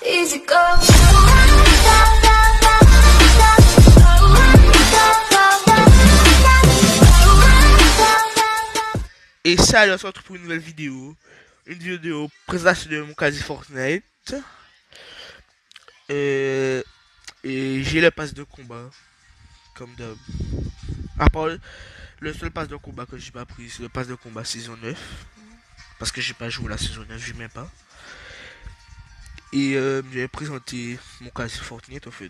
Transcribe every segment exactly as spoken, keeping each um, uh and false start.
Easy go. Et ça, on se retrouve pour une nouvelle vidéo. Une vidéo présentation de mon quasi Fortnite. Euh, et j'ai le pass de combat. Comme d'hab. À part le seul pass de combat que j'ai pas pris, c'est le pass de combat saison neuf. Parce que j'ai pas joué la saison neuf, je mets pas. Et euh, je vais présenter mon quasi Fortnite en fait.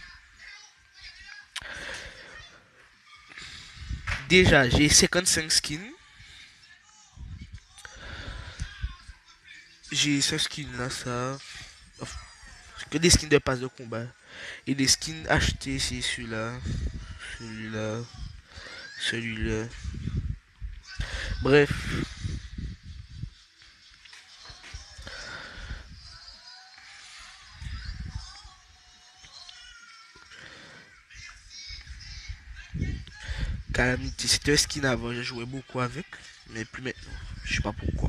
Déjà, j'ai cinquante-cinq skins. J'ai ce skin là, ça. Enfin, que des skins de passe de combat. Et des skins achetés, c'est celui-là. Celui-là. Celui-là. Bref. Calamity, c'était un skin avant, j'ai joué beaucoup avec. Mais plus maintenant. Je sais pas pourquoi.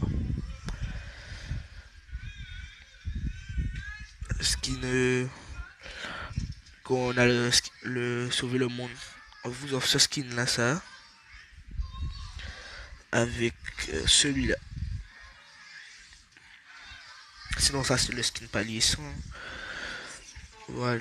Skin. Euh, quand on a le, le sauver le monde. On vous offre ce skin là, ça. Avec euh, celui-là. Sinon, ça c'est le skin palier sans. Voilà.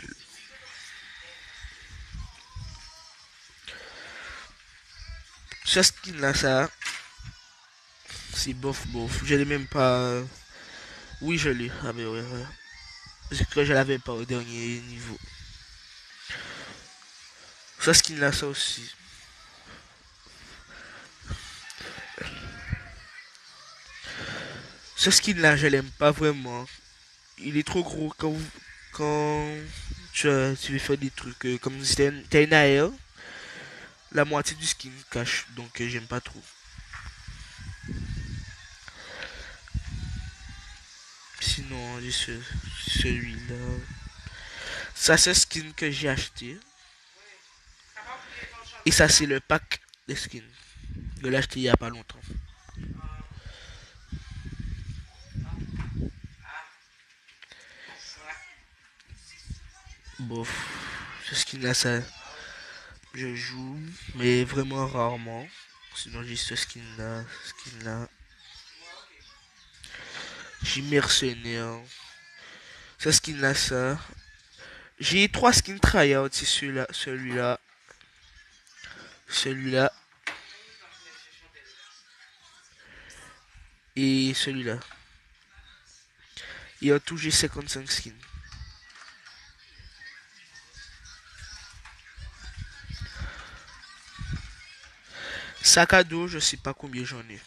Ce skin là, ça. C'est bof bof. Je l'ai même pas. Oui, je l'ai. Ah, mais ouais, ouais. C'est que je l'avais pas au dernier niveau. Ce skin là, ça aussi. Ce skin là, je l'aime pas vraiment. Il est trop gros quand, vous, quand tu, as, tu veux faire des trucs euh, comme si t'as une A R. La moitié du skin cache, donc euh, j'aime pas trop. Sinon, j'ai ce, celui-là. Ça, c'est skin que j'ai acheté. Et ça, c'est le pack de skins. Je l'ai acheté il y a pas longtemps. Bof. Ce skin là, ça. Je joue, mais vraiment rarement. Sinon, j'ai ce skin là. Skin là. J'ai mercenaire. Ce skin là, ça. J'ai trois skins tryhard, c'est celui-là, celui-là, celui-là et celui-là. Et en tout, j'ai cinquante-cinq skins. Sac à dos, je sais pas combien j'en ai.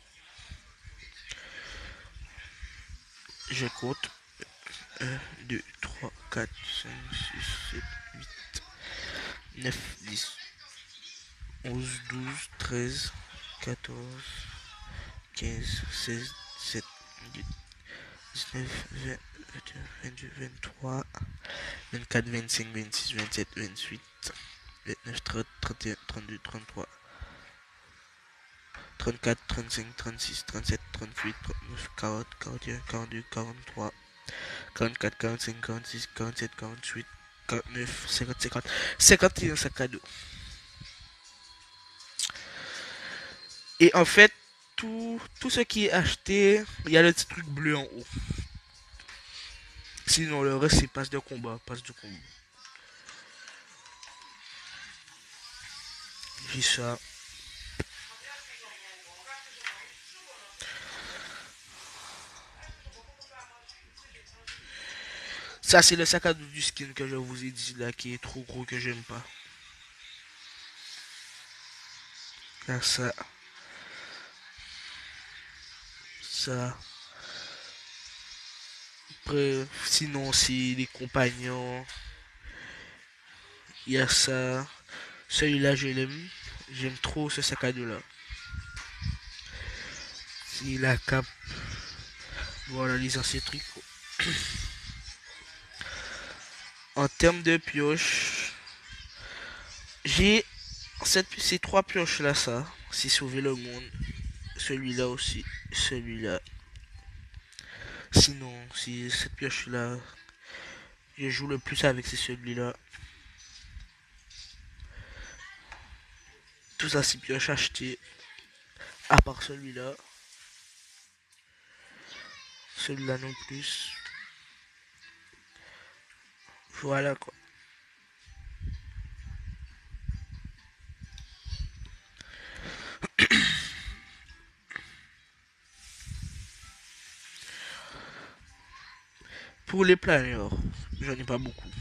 Je compte. un, deux, trois, quatre, cinq, six, sept, huit, neuf, dix, onze, douze, treize, quatorze, quinze, seize, dix-sept, dix-neuf, vingt, vingt-deux, vingt-trois, vingt-quatre, vingt-cinq, vingt-six, vingt-sept, vingt-huit, vingt-neuf, trente, trente et un, trente-deux, trente-trois, trente-quatre, trente-cinq, trente-six, trente-sept, trente-huit, trente-neuf, quarante, quarante et un, quarante-deux, quarante-trois, quarante-quatre, quarante-cinq, quarante-six, quarante-sept, quarante-huit, quarante-neuf, cinquante, cinquante, cinquante et un sac à dos. Et en fait, tout, tout ce qui est acheté, il y a le petit truc bleu en haut. Sinon, le reste, c'est passe de combat, passe de combat. J'ai ça. Ça, c'est le sac à dos du skin que je vous ai dit là, qui est trop gros que j'aime pas. Là, ça. Ça. Après, sinon, c'est les compagnons. Il y a ça. Celui-là, je l'aime. J'aime trop ce sac à dos là. C'est la cape. Voilà les anciens trucs. En termes de pioche, j'ai cette, ces trois pioches là, ça. C'est sauver le monde. Celui-là aussi. Celui-là. Sinon, c'est cette pioche là je joue le plus avec, c'est celui-là. Tout ça, c'est pioche acheté. À part celui-là. Celui-là non plus. Voilà quoi. Pour les planeurs, j'en ai pas beaucoup.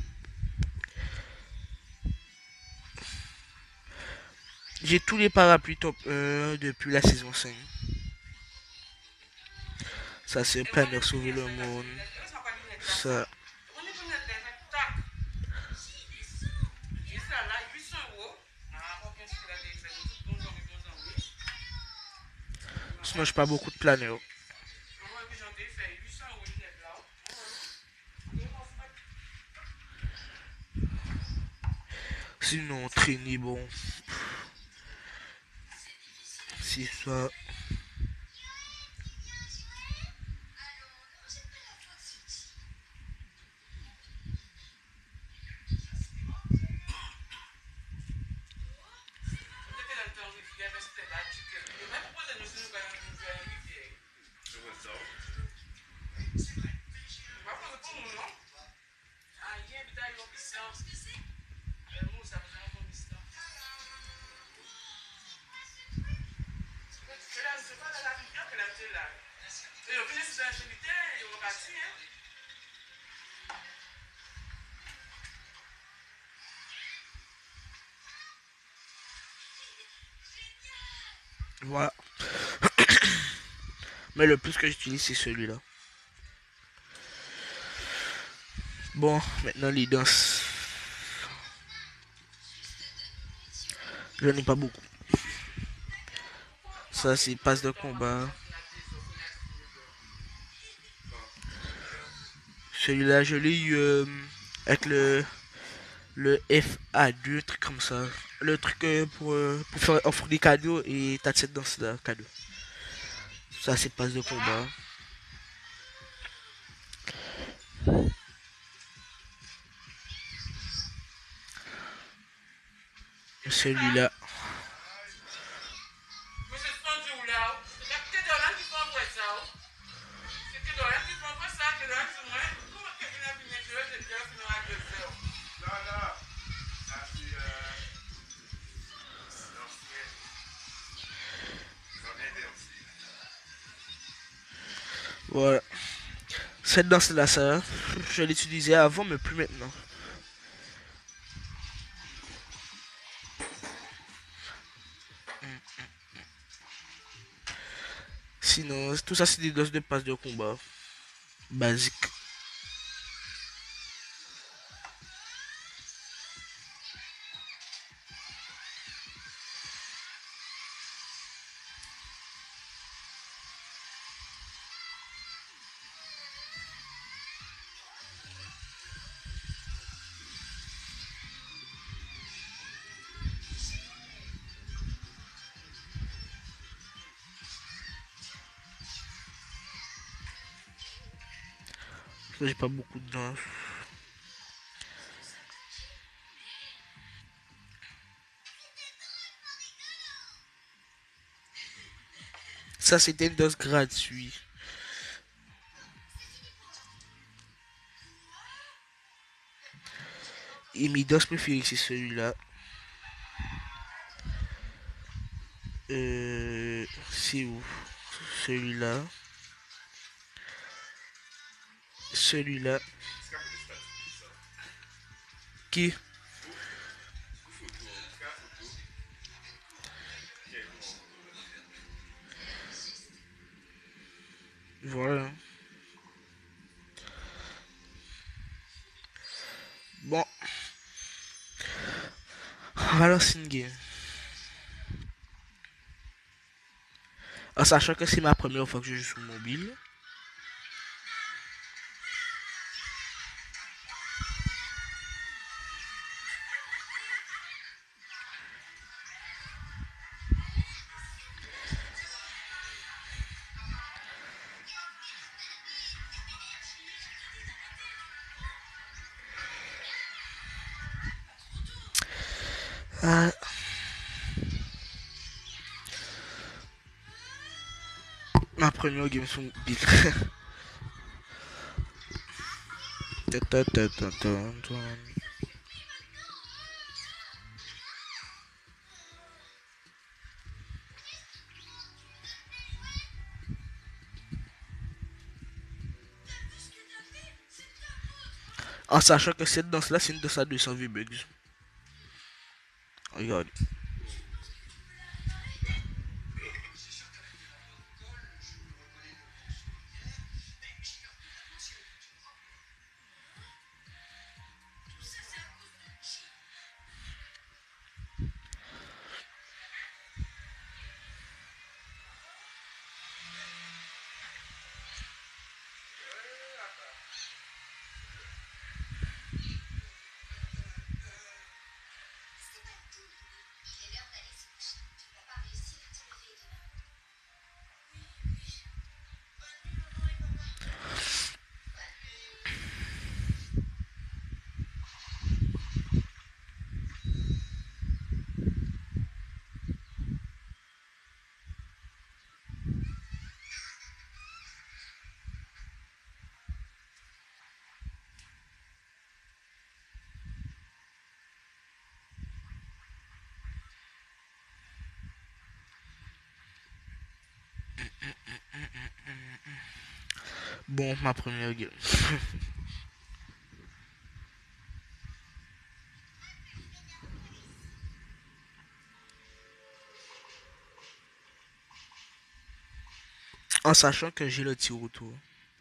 J'ai tous les parapluies top un depuis la saison cinq. Ça, c'est planeur sauver le monde. Ça. Sinon, j'ai pas beaucoup de planeurs. Sinon, traîner, bon. C'est ça. Voilà. Mais le plus que j'utilise, c'est celui-là. Bon, maintenant les danses. J'en ai pas beaucoup. Ça, c'est passe de combat. Celui-là, je l'ai eu euh, avec le, le F A deux, truc comme ça. Le truc euh, pour, euh, pour faire offrir des cadeaux et t'as cette danse-là, cadeau. Ça, c'est passe de combat. Celui-là. Voilà. Cette danse-là, ça, je l'utilisais avant, mais plus maintenant. Sinon, tout ça, c'est des danses de passe de combat. Basique. J'ai pas beaucoup de danse. Ça, c'était une danse gratuite. Et mes danses préférées, c'est celui-là. Euh, c'est où? Celui-là. Celui-là. Qui? Voilà. Bon. On va lancer une game. En sachant que c'est ma première fois que je joue sur mobile. Ah, ma première game sur mobile. Ta, ta, ta, ta, ta, ta. En sachant que cette danse-là, c'est une danse à deux cents V-Bucks. Regarde. Bon, ma première game. En sachant que j'ai le tir autour.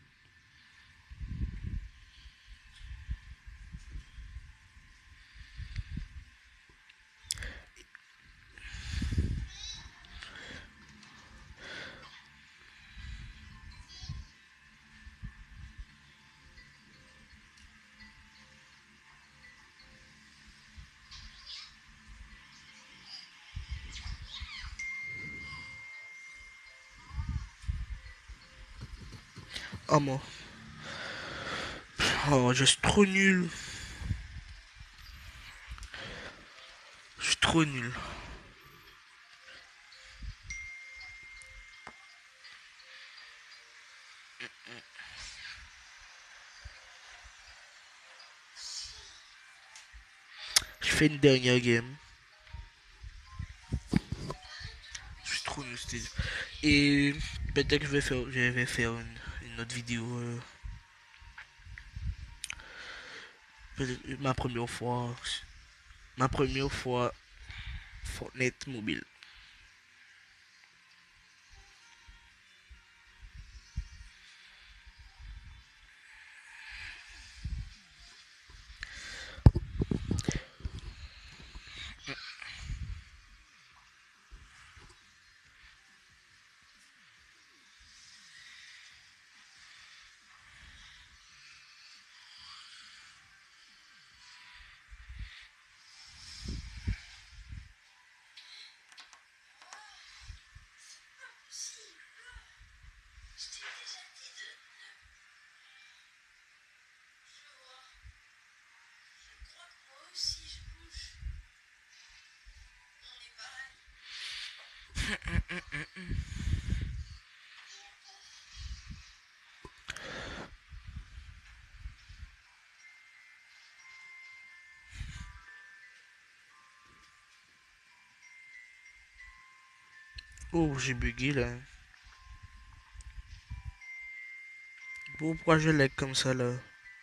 Oh, moi. Oh, je suis trop nul. Je suis trop nul. Je fais une dernière game. Je suis trop nul, Steve. Et peut-être que je vais faire, je vais faire une, une autre vidéo. euh, peut-être ma première fois. Ma première fois Fortnite mobile. Oh, j'ai bugué là. Pourquoi je lag comme ça là?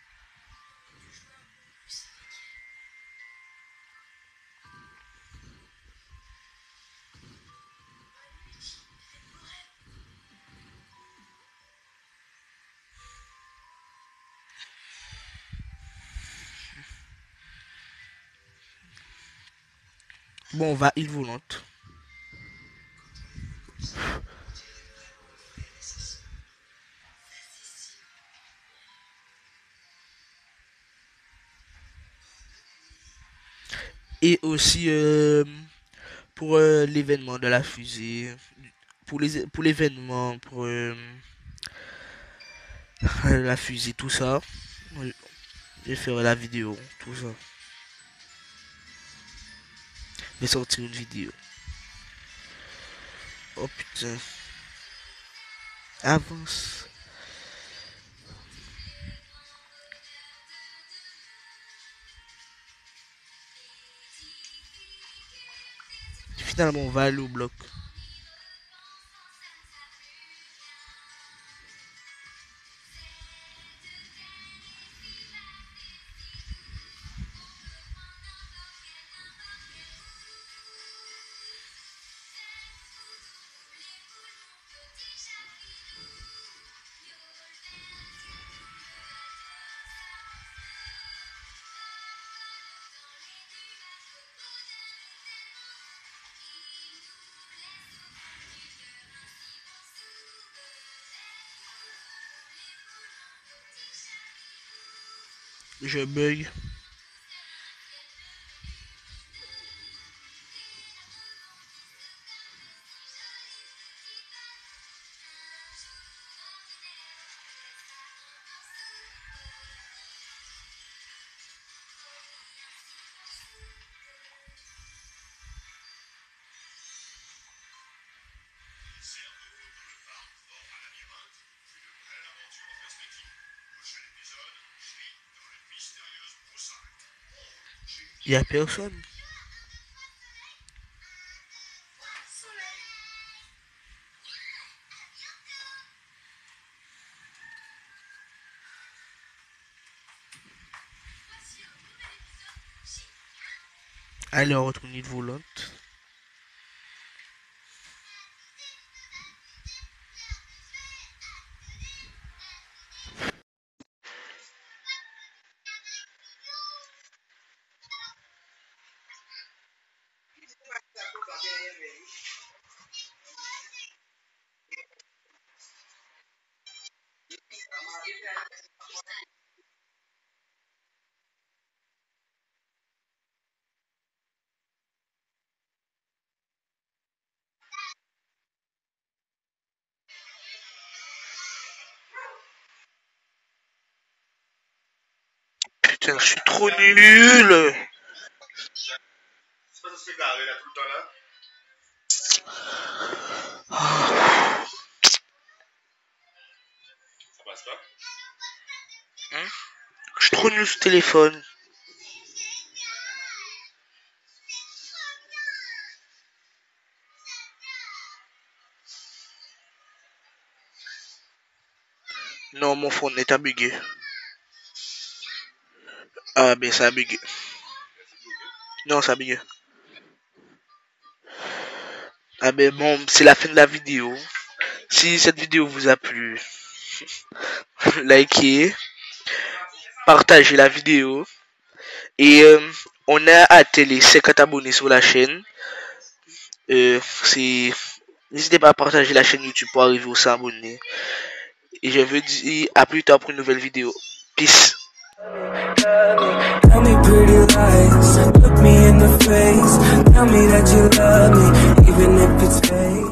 Bon, on va île volante. Et aussi euh, pour euh, l'événement de la fusée. Pour les pour l'événement, pour euh, la fusée, tout ça. Oui, je vais faire la vidéo, tout ça. vais sortir une vidéo. Oh putain. Avance. Finalement, on va aller au bloc. Je bug. Il y a personne. Allez, on retourne une volante. Putain, je suis trop nul. C'est pas ça se garer là tout le temps là. Ah. Ça passe pas. Hein? Je suis trop nul ce téléphone. Non, mon phone est à bugger. Ah ben ça a bugué. Non, ça a bugué. Ah ben bon, c'est la fin de la vidéo. Si cette vidéo vous a plu, likez, partagez la vidéo. Et euh, on a atteint les cinquante abonnés sur la chaîne. Euh, c'est... N'hésitez pas à partager la chaîne YouTube pour arriver aux cent abonnés. Et je veux dire à plus tard pour une nouvelle vidéo. Peace. Tell me pretty lies, look me in the face, tell me that you love me, even if it's fake.